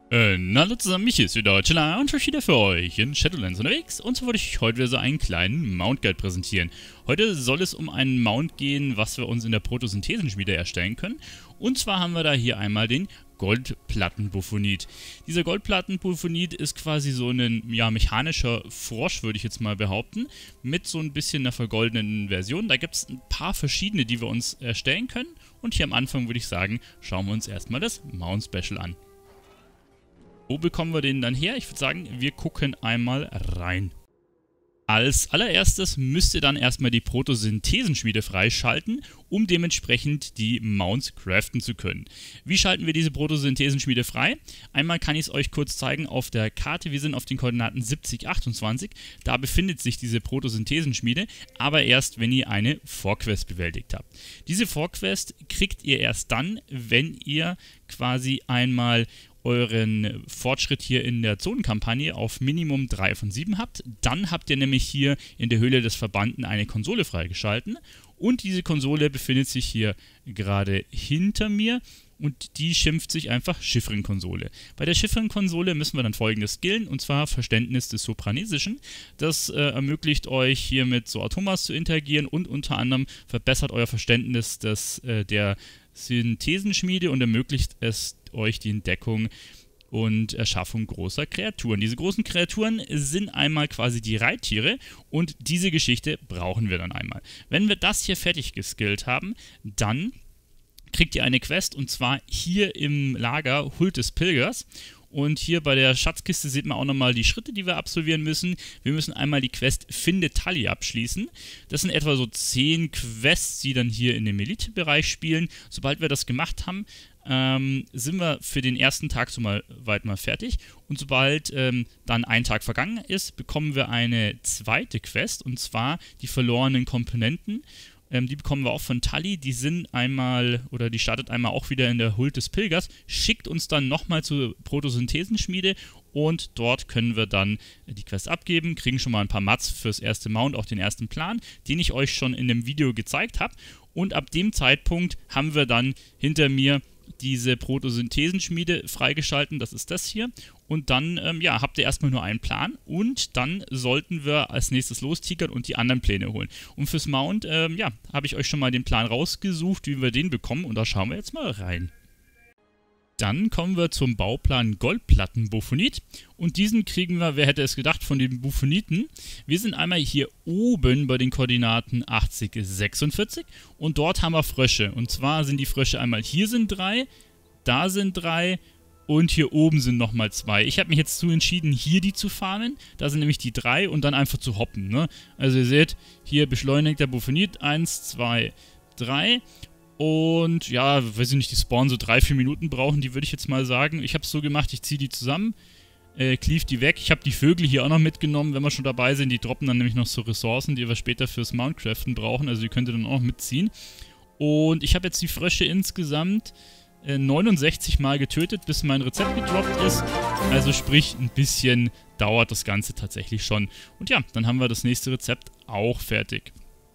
Na hallo zusammen, mich ist wieder Chilla und wieder für euch in Shadowlands unterwegs und so wollte ich euch heute wieder so einen kleinen Mount Guide präsentieren. Heute soll es um einen Mount gehen, was wir uns in der Photosynthesenschmiede erstellen können. Und zwar haben wir da hier einmal den Goldplattenbuffonit. Dieser Goldplattenbuffonit ist quasi so ein mechanischer Frosch, würde ich jetzt mal behaupten, mit so ein bisschen einer vergoldeten Version. Da gibt es ein paar verschiedene, die wir uns erstellen können. Und hier am Anfang würde ich sagen, schauen wir uns erstmal das Mount Special an. Wo bekommen wir den dann her? Ich würde sagen, wir gucken einmal rein. Als allererstes müsst ihr dann erstmal die Photosynthesenschmiede freischalten, um dementsprechend die Mounts craften zu können. Wie schalten wir diese Photosynthesenschmiede frei? Einmal kann ich es euch kurz zeigen auf der Karte. Wir sind auf den Koordinaten 70, 28. Da befindet sich diese Photosynthesenschmiede, aber erst, wenn ihr eine Vorquest bewältigt habt. Diese Vorquest kriegt ihr erst dann, wenn ihr quasi einmal euren Fortschritt hier in der Zonenkampagne auf Minimum 3 von 7 habt. Dann habt ihr nämlich hier in der Höhle des Verbannten eine Konsole freigeschalten. Und diese Konsole befindet sich hier gerade hinter mir. Und die schimpft sich einfach Chiffrenkonsole. Bei der Chiffrenkonsole müssen wir dann Folgendes skillen, und zwar Verständnis des Sopranesischen. Das ermöglicht euch hier mit so Atomas zu interagieren und unter anderem verbessert euer Verständnis der Synthesenschmiede und ermöglicht es euch die Entdeckung und Erschaffung großer Kreaturen. Diese großen Kreaturen sind einmal quasi die Reittiere und diese Geschichte brauchen wir dann einmal. Wenn wir das hier fertig geskillt haben, dann kriegt ihr eine Quest, und zwar hier im Lager Huld des Pilgers. Und hier bei der Schatzkiste sieht man auch nochmal die Schritte, die wir absolvieren müssen. Wir müssen einmal die Quest Finde Tali abschließen. Das sind etwa so 10 Quests, die dann hier in dem Elite-Bereich spielen. Sobald wir das gemacht haben, sind wir für den ersten Tag so weit mal fertig. Und sobald dann ein Tag vergangen ist, bekommen wir eine zweite Quest, und zwar die verlorenen Komponenten. Die bekommen wir auch von Tali, die sind einmal, oder die startet einmal auch wieder in der Huld des Pilgers, schickt uns dann nochmal zur Photosynthesenschmiede und dort können wir dann die Quest abgeben, kriegen schon mal ein paar Mats fürs erste Mount, auch den ersten Plan, den ich euch schon in dem Video gezeigt habe. Und ab dem Zeitpunkt haben wir dann hinter mir diese Photosynthesenschmiede freigeschalten, das ist das hier. Und dann habt ihr erstmal nur einen Plan und dann sollten wir als nächstes lostigern und die anderen Pläne holen. Und fürs Mount, habe ich euch schon mal den Plan rausgesucht, wie wir den bekommen, und da schauen wir jetzt mal rein. Dann kommen wir zum Bauplan Goldplattenbuffonit und diesen kriegen wir, wer hätte es gedacht, von den Buffoniten. Wir sind einmal hier oben bei den Koordinaten 80, 46 und dort haben wir Frösche. Und zwar sind die Frösche einmal, hier sind 3, da sind 3 und hier oben sind nochmal 2. Ich habe mich jetzt dazu entschieden, hier die zu farmen. Da sind nämlich die 3 und dann einfach zu hoppen. Ne? Also ihr seht, hier beschleunigt der Buffonit 1, 2, 3. Und ja, weiß ich nicht, die spawnen so 3-4 Minuten brauchen, die würde ich jetzt mal sagen. Ich habe es so gemacht, ich ziehe die zusammen, cleave die weg. Ich habe die Vögel hier auch noch mitgenommen, wenn wir schon dabei sind. Die droppen dann nämlich noch so Ressourcen, die wir später fürs Mountcraften brauchen. Also die könnt ihr dann auch mitziehen. Und ich habe jetzt die Frösche insgesamt 69 Mal getötet, bis mein Rezept gedroppt ist. Also sprich, ein bisschen dauert das Ganze tatsächlich schon. Und ja, dann haben wir das nächste Rezept auch fertig.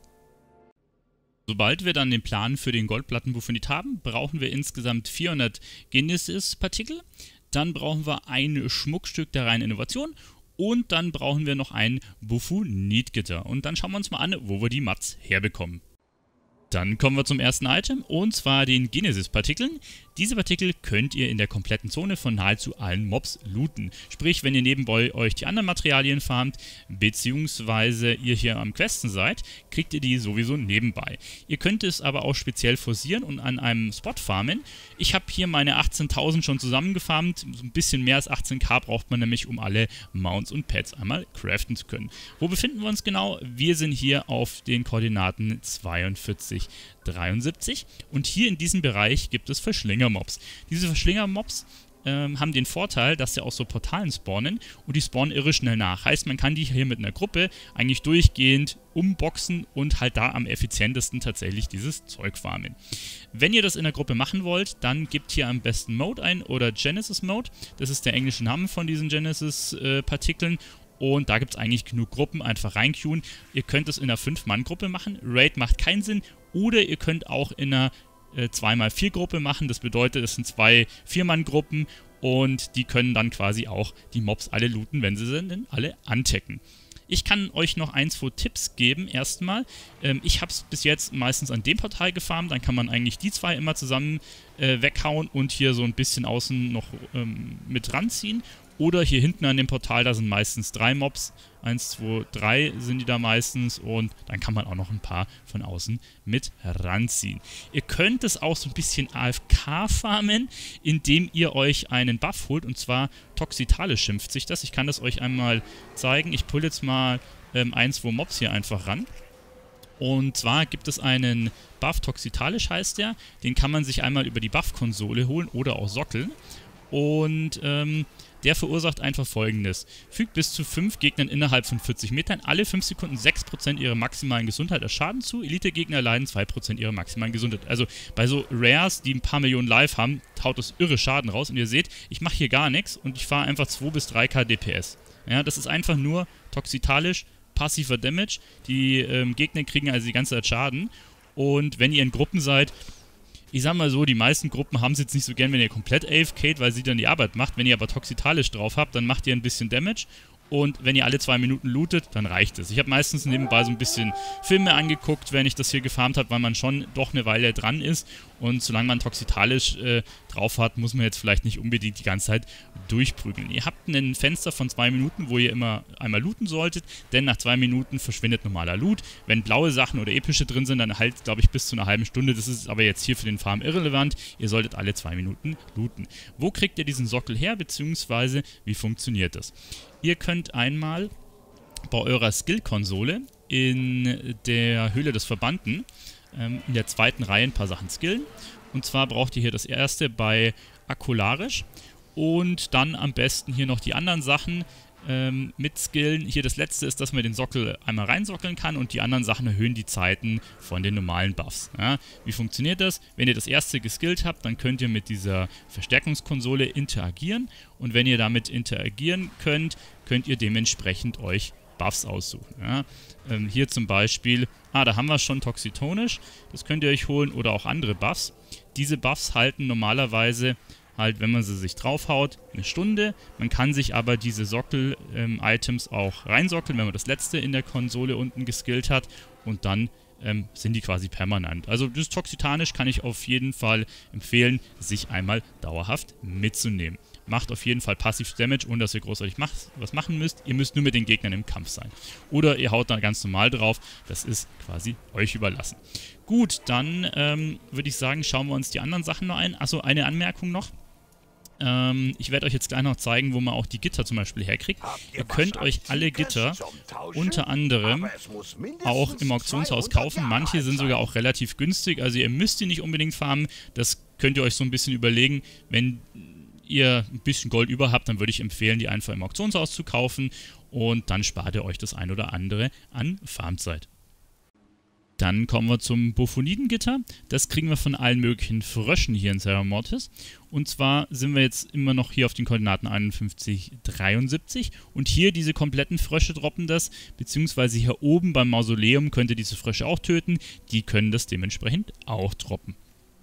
Sobald wir dann den Plan für den Goldplattenbuffonit haben, brauchen wir insgesamt 400 Genesis-Partikel. Dann brauchen wir ein Schmuckstück der reinen Innovation und dann brauchen wir noch ein Buffonitgitter. Und dann schauen wir uns mal an, wo wir die Mats herbekommen. Dann kommen wir zum ersten Item, und zwar den Genesis-Partikeln. Diese Partikel könnt ihr in der kompletten Zone von nahezu allen Mobs looten. Sprich, wenn ihr nebenbei euch die anderen Materialien farmt, beziehungsweise ihr hier am Questen seid, kriegt ihr die sowieso nebenbei. Ihr könnt es aber auch speziell forcieren und an einem Spot farmen. Ich habe hier meine 18.000 schon zusammengefarmt. So ein bisschen mehr als 18.000 braucht man nämlich, um alle Mounts und Pets einmal craften zu können. Wo befinden wir uns genau? Wir sind hier auf den Koordinaten 42, 73 und hier in diesem Bereich gibt es Verschlingermobs. Diese Verschlingermobs haben den Vorteil, dass sie aus so Portalen spawnen und die spawnen irre schnell nach. Heißt, man kann die hier mit einer Gruppe eigentlich durchgehend umboxen und halt da am effizientesten tatsächlich dieses Zeug farmen. Wenn ihr das in der Gruppe machen wollt, dann gebt hier am besten Mode ein oder Genesis Mode. Das ist der englische Name von diesen Genesis-Partikeln. Und da gibt es eigentlich genug Gruppen, einfach reinqueuen. Ihr könnt es in einer 5-Mann-Gruppe machen. Raid macht keinen Sinn. Oder ihr könnt auch in einer 2x4-Gruppe machen. Das bedeutet, es sind 2 4-Mann-Gruppen Und die können dann quasi auch die Mobs alle looten, wenn sie sie denn alle antacken. Ich kann euch noch 2 Tipps geben, erstmal. Ich habe es bis jetzt meistens an dem Portal gefarmt, dann kann man eigentlich die 2 immer zusammen weghauen und hier so ein bisschen außen noch mit ranziehen. Oder hier hinten an dem Portal, da sind meistens 3 Mobs. 1, 2, 3 sind die da meistens und dann kann man auch noch ein paar von außen mit ranziehen. Ihr könnt es auch so ein bisschen AFK farmen, indem ihr euch einen Buff holt, und zwar Toxitale schimpft sich das. Ich kann das euch einmal zeigen. Ich pull jetzt mal 1, 2 Mobs hier einfach ran. Und zwar gibt es einen Buff, Toxitalisch heißt der. Den kann man sich einmal über die Buff-Konsole holen oder auch sockeln. Und der verursacht einfach Folgendes. Fügt bis zu 5 Gegnern innerhalb von 40 Metern alle 5 Sekunden 6% ihrer maximalen Gesundheit als Schaden zu. Elite-Gegner erleiden 2% ihrer maximalen Gesundheit. Also bei so Rares, die ein paar Millionen Life haben, haut das irre Schaden raus. Und ihr seht, ich mache hier gar nichts und ich fahre einfach 2 bis 3k DPS. Ja, das ist einfach nur toxitalisch, passiver Damage. Die Gegner kriegen also die ganze Zeit Schaden. Und wenn ihr in Gruppen seid, ich sag mal so, die meisten Gruppen haben es jetzt nicht so gern, wenn ihr komplett AFKt, weil sie dann die Arbeit macht. Wenn ihr aber toxitalisch drauf habt, dann macht ihr ein bisschen Damage. Und wenn ihr alle 2 Minuten lootet, dann reicht es. Ich habe meistens nebenbei so ein bisschen Filme angeguckt, wenn ich das hier gefarmt habe, weil man schon doch eine Weile dran ist. Und solange man toxitalisch drauf hat, muss man jetzt vielleicht nicht unbedingt die ganze Zeit durchprügeln. Ihr habt ein Fenster von 2 Minuten, wo ihr immer einmal looten solltet, denn nach 2 Minuten verschwindet normaler Loot. Wenn blaue Sachen oder epische drin sind, dann halt, glaube ich, bis zu einer halben Stunde. Das ist aber jetzt hier für den Farm irrelevant. Ihr solltet alle 2 Minuten looten. Wo kriegt ihr diesen Sockel her, beziehungsweise wie funktioniert das? Ihr könnt einmal bei eurer Skill-Konsole in der Höhle des Verbannten in der 2. Reihe ein paar Sachen skillen. Und zwar braucht ihr hier das erste bei Akularisch und dann am besten hier noch die anderen Sachen mit skillen. Hier das letzte ist, dass man den Sockel einmal reinsockeln kann und die anderen Sachen erhöhen die Zeiten von den normalen Buffs. Ja, wie funktioniert das? Wenn ihr das erste geskillt habt, dann könnt ihr mit dieser Verstärkungskonsole interagieren und wenn ihr damit interagieren könnt, könnt ihr dementsprechend euch Buffs aussuchen. Ja, hier zum Beispiel, da haben wir schon Toxitonisch, das könnt ihr euch holen oder auch andere Buffs. Diese Buffs halten normalerweise halt, wenn man sie sich draufhaut, eine Stunde. Man kann sich aber diese Sockel-Items auch reinsockeln, wenn man das letzte in der Konsole unten geskillt hat und dann sind die quasi permanent. Also das Toxitanisch kann ich auf jeden Fall empfehlen, sich einmal dauerhaft mitzunehmen. Macht auf jeden Fall passiv Damage, ohne dass ihr großartig was machen müsst. Ihr müsst nur mit den Gegnern im Kampf sein. Oder ihr haut dann ganz normal drauf. Das ist quasi euch überlassen. Gut, dann würde ich sagen, schauen wir uns die anderen Sachen noch ein. Achso, eine Anmerkung noch. Ich werde euch jetzt gleich noch zeigen, wo man auch die Gitter zum Beispiel herkriegt. Ihr könnt euch alle Gitter unter anderem auch im Auktionshaus kaufen. Manche sind sogar auch relativ günstig, also ihr müsst die nicht unbedingt farmen. Das könnt ihr euch so ein bisschen überlegen. Wenn ihr ein bisschen Gold über habt, dann würde ich empfehlen, die einfach im Auktionshaus zu kaufen und dann spart ihr euch das ein oder andere an Farmzeit. Dann kommen wir zum Bophonidengitter. Das kriegen wir von allen möglichen Fröschen hier in Serra Mortis. Und zwar sind wir jetzt immer noch hier auf den Koordinaten 51, 73. Und hier diese kompletten Frösche droppen das, beziehungsweise hier oben beim Mausoleum könnt ihr diese Frösche auch töten. Die können das dementsprechend auch droppen.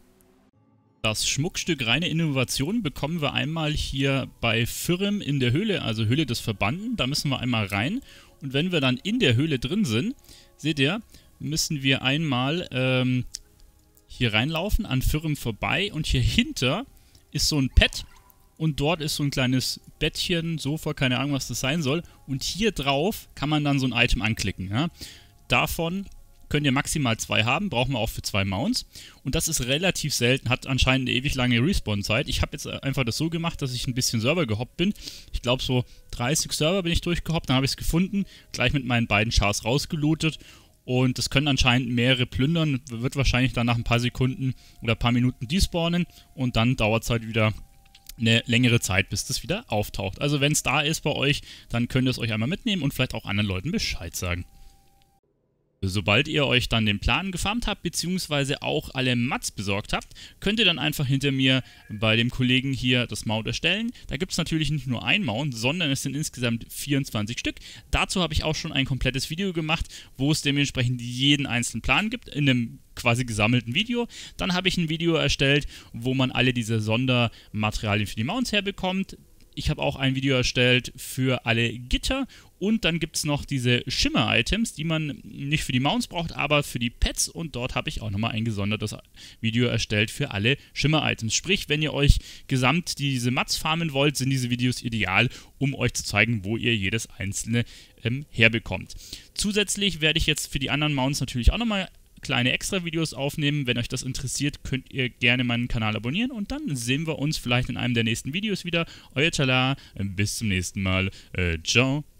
Das Schmuckstück reine Innovation bekommen wir einmal hier bei Firem in der Höhle, also Höhle des Verbannten. Da müssen wir einmal rein. Und wenn wir dann in der Höhle drin sind, seht ihr, müssen wir einmal hier reinlaufen, an Firem vorbei und hier hinter ist so ein Pad und dort ist so ein kleines Bettchen, Sofa, keine Ahnung, was das sein soll und hier drauf kann man dann so ein Item anklicken. Ja? Davon könnt ihr maximal 2 haben, brauchen wir auch für 2 Mounts und das ist relativ selten, hat anscheinend eine ewig lange Respawn-Zeit. Ich habe jetzt einfach das so gemacht, dass ich ein bisschen Server gehoppt bin. Ich glaube so 30 Server bin ich durchgehoppt, dann habe ich es gefunden, gleich mit meinen beiden Chars rausgelootet. Und das können anscheinend mehrere plündern, wird wahrscheinlich dann nach ein paar Sekunden oder ein paar Minuten despawnen und dann dauert es halt wieder eine längere Zeit, bis das wieder auftaucht. Also wenn es da ist bei euch, dann könnt ihr es euch einmal mitnehmen und vielleicht auch anderen Leuten Bescheid sagen. Sobald ihr euch dann den Plan gefarmt habt, beziehungsweise auch alle Mats besorgt habt, könnt ihr dann einfach hinter mir bei dem Kollegen hier das Mount erstellen. Da gibt es natürlich nicht nur ein Mount, sondern es sind insgesamt 24 Stück. Dazu habe ich auch schon ein komplettes Video gemacht, wo es dementsprechend jeden einzelnen Plan gibt, in einem quasi gesammelten Video. Dann habe ich ein Video erstellt, wo man alle diese Sondermaterialien für die Mounts herbekommt. Ich habe auch ein Video erstellt für alle Gitter und dann gibt es noch diese Schimmer-Items, die man nicht für die Mounts braucht, aber für die Pets, und dort habe ich auch nochmal ein gesondertes Video erstellt für alle Schimmer-Items. Sprich, wenn ihr euch gesamt diese Mats farmen wollt, sind diese Videos ideal, um euch zu zeigen, wo ihr jedes einzelne herbekommt. Zusätzlich werde ich jetzt für die anderen Mounts natürlich auch nochmal kleine Extra-Videos aufnehmen. Wenn euch das interessiert, könnt ihr gerne meinen Kanal abonnieren und dann sehen wir uns vielleicht in einem der nächsten Videos wieder. Euer Chala, bis zum nächsten Mal. Ciao.